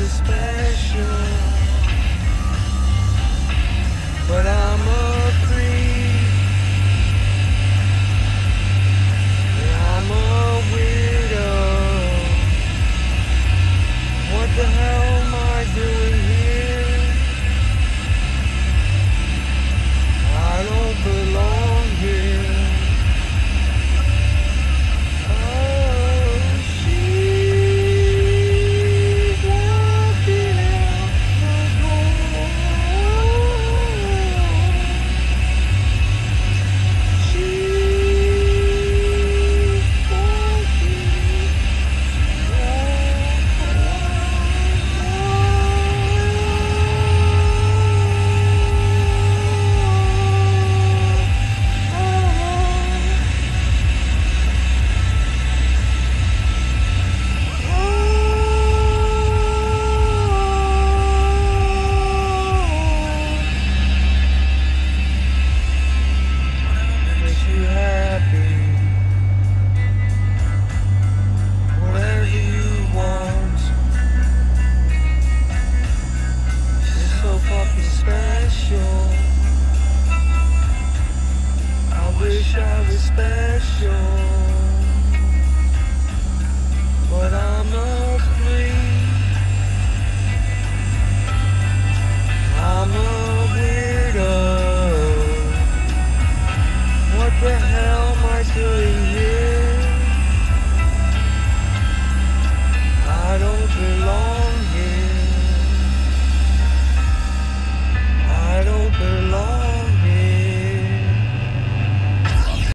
special, but I'm a creep, and I'm a weirdo. What the hell am I doing here? I don't belong here. Wish I was special, but I'm a freak. I'm a weirdo. What the hell am I doing here?